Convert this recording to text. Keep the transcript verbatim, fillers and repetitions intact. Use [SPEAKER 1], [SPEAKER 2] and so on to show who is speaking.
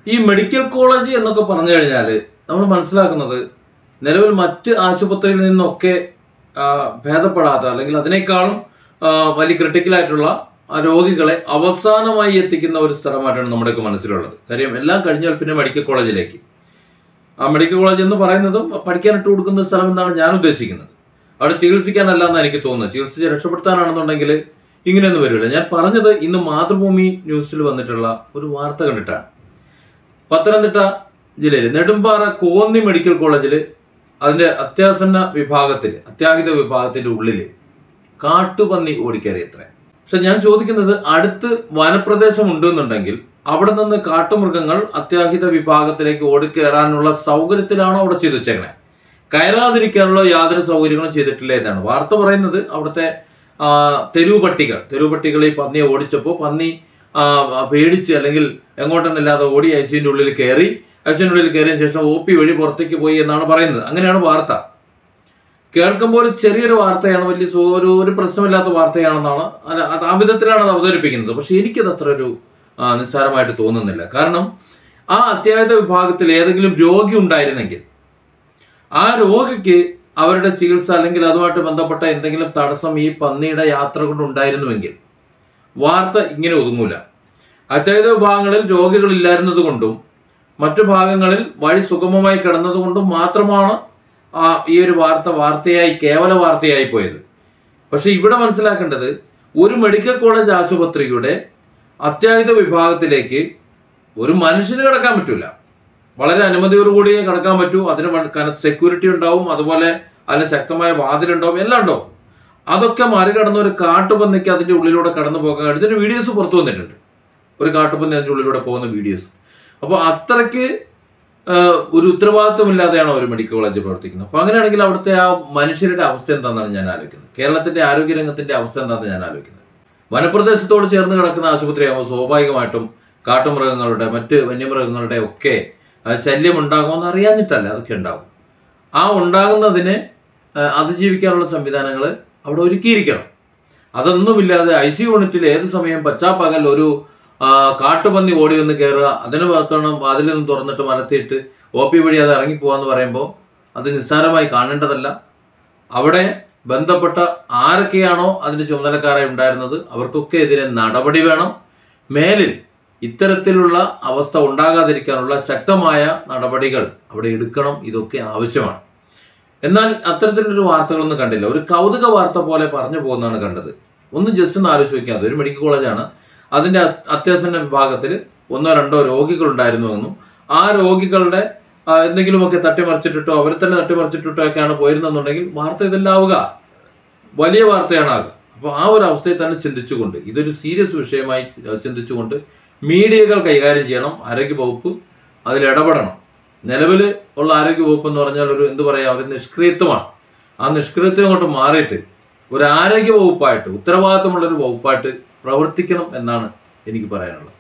[SPEAKER 1] ഈ medical college എന്നൊക്കെ പറഞ്ഞു കഴിഞ്ഞാൽ നമ്മൾ മനസ്സിലാക്കുന്നത് നിലവിൽ മറ്റ് ആശുപത്രിയിൽ നിന്നൊക്കെ ഭേദപ്പെടാത്ത അല്ലെങ്കിൽ അതിനേക്കാളും വലിയ ക്രിട്ടിക്കലായിട്ടുള്ള രോഗികളെ അവസാനമായി എത്തിക്കുന്ന ഒരു സ്ഥലമായിട്ടാണ് നമ്മുടെയൊക്കെ മനസ്സിലുള്ളത്. കാര്യം എല്ലാം കഴിഞ്ഞാൽ പിന്നെ മെഡിക്കൽ കോളേജിലേക്ക്. ആ മെഡിക്കൽ കോളേജ് എന്ന് പറയുന്നതും പഠിക്കാനിട്ട് കൊടുക്കുന്ന സ്ഥലം എന്നാണ് ഞാൻ ഉദ്ദേശിക്കുന്നത്. അവിടെ ചികിത്സിക്കാനല്ല എന്നാണ് എനിക്ക് തോന്നുന്നത്. ചികിത്സിച്ച് രക്ഷപ്പെടുത്താനാണെന്നുണ്ടെങ്കിൽ ഇങ്ങനെയൊന്നും വരില്ല. ഞാൻ പറഞ്ഞത് ഇന്ന് മാതൃഭൂമി ന്യൂസിൽ വന്നിട്ടുള്ള ഒരു വാർത്ത കണ്ടിട്ടാണ്. പത്തനംതിട്ട ജില്ലയിൽ നെടുമ്പാറ കോന്നി മെഡിക്കൽ കോളേജിൽ അതിൻ്റെ അത്യാസന്ന വിഭാഗത്തിൽ അത്യാഹിത വിഭാഗത്തിൻ്റെ ഉള്ളിൽ കാട്ടുപന്നി ഓടിക്കയറിയത്രേ. പക്ഷെ ഞാൻ ചോദിക്കുന്നത്, അടുത്ത് വനപ്രദേശം ഉണ്ടെന്നുണ്ടെങ്കിൽ അവിടെ നിന്ന് കാട്ടുമൃഗങ്ങൾ അത്യാഹിത വിഭാഗത്തിലേക്ക് ഓടിക്കയറാനുള്ള സൗകര്യത്തിലാണോ അവിടെ ചെയ്തു വെച്ചേക്കണേ? കയറാതിരിക്കാനുള്ള യാതൊരു സൗകര്യങ്ങളും ചെയ്തിട്ടില്ല എന്നാണ് വാർത്ത പറയുന്നത്. അവിടുത്തെ തെരുവ് പട്ടികൾ തെരുവ് പട്ടികൾ ഈ പന്നിയെ ഓടിച്ചപ്പോൾ പന്നി പേടിച്ച് അല്ലെങ്കിൽ എങ്ങോട്ടെന്നില്ലാതെ ഓടി ഐ സിയുടെ ഉള്ളിൽ കയറി ഐ സിയുടെ ഉള്ളിൽ കയറിയ ശേഷം ഒ പി വഴി പുറത്തേക്ക് പോയി എന്നാണ് പറയുന്നത്. അങ്ങനെയാണ് വാർത്ത. കേൾക്കുമ്പോൾ ഒരു ചെറിയൊരു വാർത്തയാണ്, വലിയ ഒരു ഒരു പ്രശ്നമില്ലാത്ത വാർത്തയാണെന്നാണ് ആ വിധത്തിലാണ് അത് അവതരിപ്പിക്കുന്നത്. പക്ഷെ എനിക്കത് അത്ര ഒരു നിസ്സാരമായിട്ട് തോന്നുന്നില്ല. കാരണം ആ അത്യാഹിത വിഭാഗത്തിൽ ഏതെങ്കിലും രോഗി ഉണ്ടായിരുന്നെങ്കിൽ ആ രോഗിക്ക് അവരുടെ ചികിത്സ അല്ലെങ്കിൽ അതുമായിട്ട് ബന്ധപ്പെട്ട എന്തെങ്കിലും തടസ്സം ഈ പന്നിയുടെ യാത്ര കൊണ്ട് ഉണ്ടായിരുന്നുവെങ്കിൽ വാർത്ത ഇങ്ങനെ ഒതുങ്ങൂല. അത്യാഹിത വിഭാഗങ്ങളിൽ രോഗികളില്ലായിരുന്നത് കൊണ്ടും മറ്റു ഭാഗങ്ങളിൽ വഴി സുഗമമായി കിടന്നതുകൊണ്ടും മാത്രമാണ് ആ ഈ ഒരു വാർത്ത വാർത്തയായി കേവല വാർത്തയായി പോയത്. പക്ഷെ ഇവിടെ മനസ്സിലാക്കേണ്ടത്, ഒരു മെഡിക്കൽ കോളേജ് ആശുപത്രിയുടെ അത്യാഹിത വിഭാഗത്തിലേക്ക് ഒരു മനുഷ്യന് കിടക്കാൻ പറ്റൂല. വളരെ അനുമതിയോടുകൂടിയേ കിടക്കാൻ പറ്റൂ. അതിന് കനത്ത സെക്യൂരിറ്റി ഉണ്ടാവും, അതുപോലെ അതിന് ശക്തമായ വാതിലുണ്ടാവും, എല്ലാം ഉണ്ടാവും. അതൊക്കെ മറികടന്ന് ഒരു കാട്ടുപന്നിക്ക് അതിൻ്റെ ഉള്ളിലൂടെ കടന്നു പോകാൻ ഇതിൻ്റെ വീഡിയോസ് പുറത്തു വന്നിട്ടുണ്ട്. ഒരു കാട്ടുപന്നി അതിൻ്റെ ഉള്ളിലൂടെ പോകുന്ന വീഡിയോസ്. അപ്പോൾ അത്രയ്ക്ക് ഒരു ഉത്തരവാദിത്വമില്ലാതെയാണോ ഒരു മെഡിക്കൽ കോളേജ് പ്രവർത്തിക്കുന്നത്? അപ്പോൾ അങ്ങനെയാണെങ്കിൽ അവിടുത്തെ ആ മനുഷ്യരുടെ അവസ്ഥ എന്താണെന്നാണ് ഞാൻ ആലോചിക്കുന്നത്. കേരളത്തിൻ്റെ ആരോഗ്യരംഗത്തിൻ്റെ അവസ്ഥ എന്താണെന്ന് ഞാൻ ആലോചിക്കുന്നത്. വനപ്രദേശത്തോട് ചേർന്ന് കിടക്കുന്ന ആശുപത്രിയാകുമ്പോൾ സ്വാഭാവികമായിട്ടും കാട്ടുമൃഗങ്ങളുടെ മറ്റ് വന്യമൃഗങ്ങളുടെ ഒക്കെ ശല്യം ഉണ്ടാകുമെന്ന് അറിയാഞ്ഞിട്ടല്ല, അതൊക്കെ ഉണ്ടാകും. ആ ഉണ്ടാകുന്നതിന് അതിജീവിക്കാനുള്ള സംവിധാനങ്ങൾ അവിടെ ഒരുക്കിയിരിക്കണം. അതൊന്നുമില്ലാതെ ഐ സി യൂണിറ്റിൽ ഏത് സമയം പച്ചാപ്പകൽ ഒരു കാട്ടുപന്നി ഓടി വന്ന് കയറുക, അതിന് വെക്കണം അതിൽ നിന്ന് തുറന്നിട്ട് മലത്തിയിട്ട് ഒ പി വഴി അത് ഇറങ്ങിപ്പോവാന്ന് പറയുമ്പോൾ അത് നിസ്സാരമായി കാണേണ്ടതല്ല. അവിടെ ബന്ധപ്പെട്ട ആരൊക്കെയാണോ അതിൻ്റെ ചുമതലക്കാരായി ഉണ്ടായിരുന്നത് അവർക്കൊക്കെ എതിരെ നടപടി വേണം. മേലിൽ ഇത്തരത്തിലുള്ള അവസ്ഥ ഉണ്ടാകാതിരിക്കാനുള്ള ശക്തമായ നടപടികൾ അവിടെ എടുക്കണം. ഇതൊക്കെ ആവശ്യമാണ്. എന്നാൽ അത്തരത്തിലൊരു വാർത്തകളൊന്നും കണ്ടില്ല. ഒരു കൗതുക വാർത്ത പോലെ പറഞ്ഞു പോകുന്നതാണ് കണ്ടത്. ഒന്ന് ജസ്റ്റ് ഒന്ന് ആലോചിച്ച് നോക്കിയാൽ മതി. ഒരു മെഡിക്കൽ കോളേജാണ്. അതിൻ്റെ അത്യാസന്ന വിഭാഗത്തിൽ ഒന്നോ രണ്ടോ രോഗികൾ ഉണ്ടായിരുന്നുവെന്നും ആ രോഗികളുടെ എന്തെങ്കിലുമൊക്കെ തട്ടിമറിച്ചിട്ടിട്ടോ അവരെ തന്നെ തട്ടിമറിച്ചിട്ടിട്ടോ ഒക്കെയാണ് പോയിരുന്നെന്നുണ്ടെങ്കിൽ വാർത്ത ഇതെല്ലാം ആവുക, വലിയ വാർത്തയാണ് ആകുക. അപ്പോൾ ആ ഒരു അവസ്ഥയിൽ തന്നെ ചിന്തിച്ചുകൊണ്ട്, ഇതൊരു സീരിയസ് വിഷയമായി ചിന്തിച്ചുകൊണ്ട് മീഡിയകൾ കൈകാര്യം ചെയ്യണം. ആരോഗ്യവകുപ്പ് അതിൽ ഇടപെടണം. നിലവിൽ ഉള്ള ആരോഗ്യവകുപ്പ് എന്ന് പറഞ്ഞാൽ ഒരു എന്ത് പറയുക, ഒരു നിഷ്ക്രിയത്വമാണ്. ആ നിഷ്ക്രിയത്വം കൊണ്ട് മാറിയിട്ട് ഒരു ആരോഗ്യ വകുപ്പായിട്ട്, ഉത്തരവാദിത്തമുള്ളൊരു വകുപ്പായിട്ട് പ്രവർത്തിക്കണം എന്നാണ് എനിക്ക് പറയാനുള്ളത്.